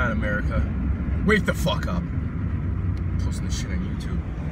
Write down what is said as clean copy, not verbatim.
on, America. Wake the fuck up. Posting this shit on YouTube.